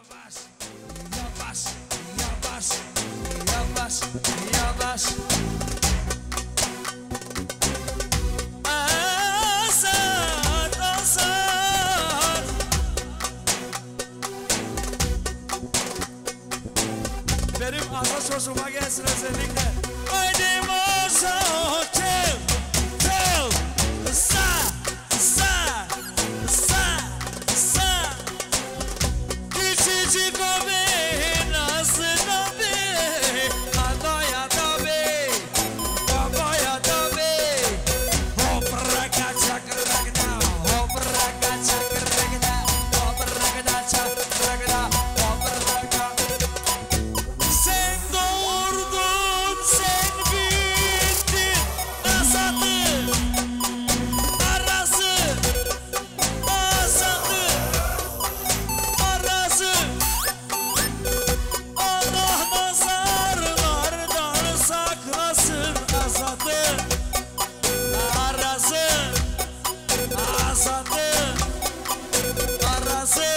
Benim asas hoşuma gelsin özellikle. Haydi masa tel, tel, sa, sa, sa, sa. Küçücük o bey, nasıl da bey, adaya da bey, babaya da bey. Hop raka çakrakda, hop raka çakrakda, hop raka çakrakda, hop raka. Sen doğurdun, sen büyüttün, asadı, arası, asadı, arası. Allah nazarlardan saklasın, asadı, arası, asadı, arası.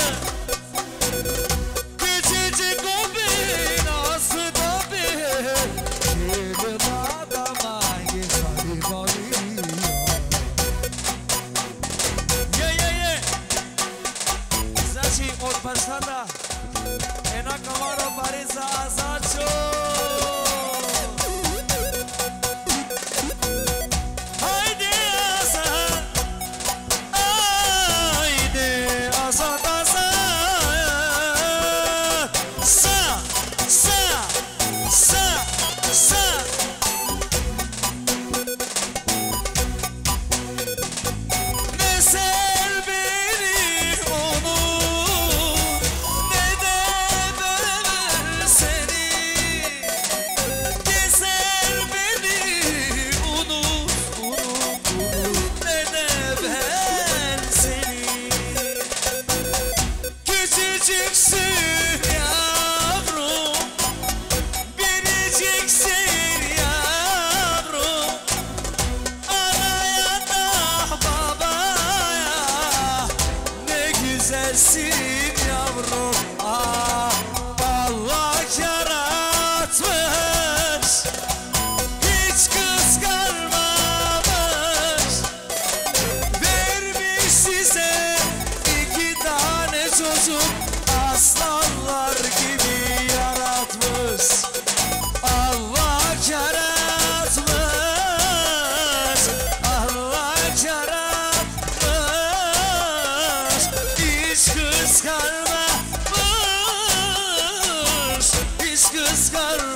Küçücük o bin aslı da bir şirin adama geçari bari. Ye Znači od Parsana ena kamaro pare za azačo. Haydi azat, haydi azat azat. Sa, sa, sa, sa. Ne sev beni onu, ne de ben seni. Ne sev beni unut, unut, unut, ne de ben seni. Küçücüksün yavrum, biriciksin yavrum. Anaya da babaya ne güzelsin yavrum. Ah, Allah yaratmış, hiç kıskanmamış. Vermiş size 2 tane çocuk, aslanlar gibi yaratmış. Allah yaratmış, Allah yaratmış. Hiç kıskanmamış, hiç kıskanmamış.